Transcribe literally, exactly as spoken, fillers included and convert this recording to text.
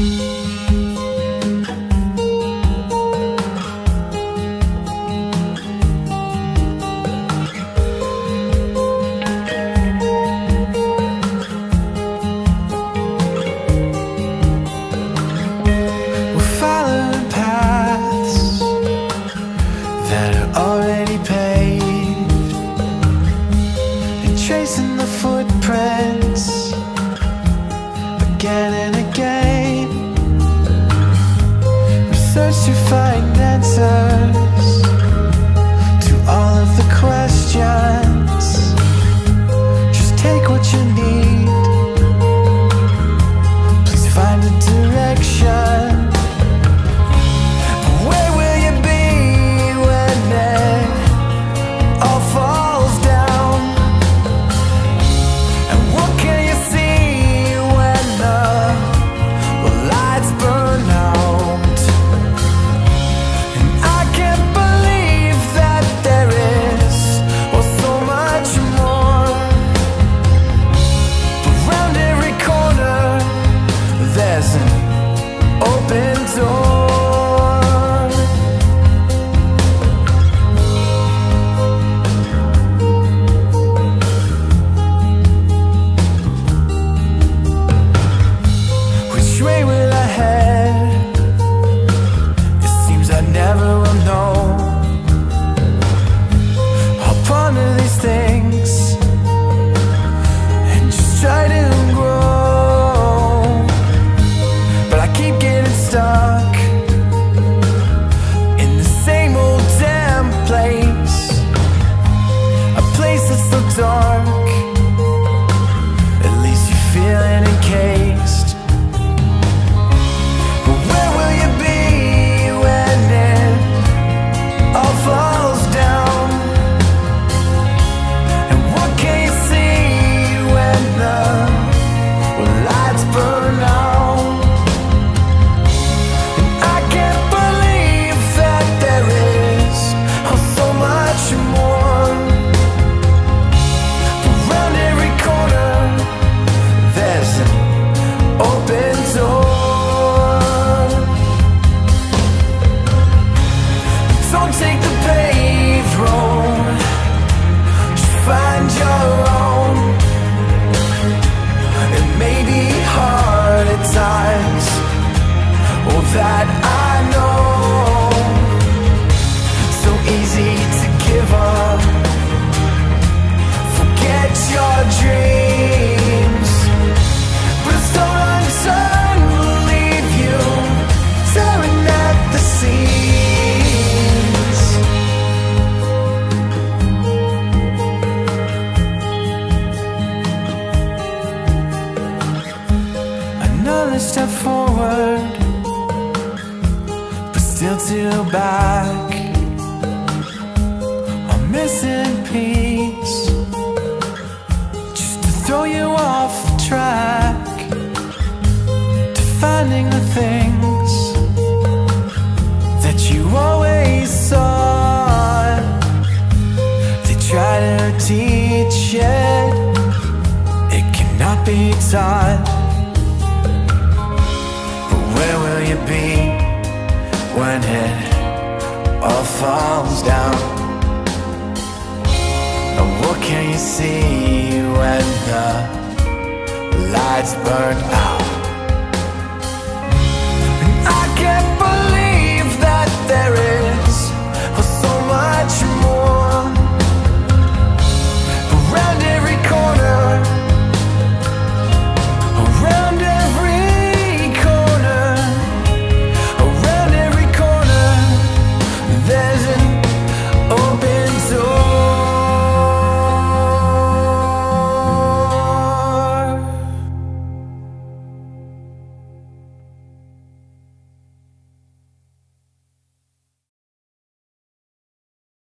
Tracing the footprints again and again. We search to find answers to all of the questions. Just take what you need. Please find a direction. But where will you be when it all falls down? That I know, so easy to give up, forget your dreams, but a stone unturned will leave you tearing at the seams. Another step forward, still too back. I'm missing piece, just to throw you off the track, to finding the things that you always sought. They try to teach it, it cannot be taught. But where will you be when it all falls down? And what can you see when the lights burn out?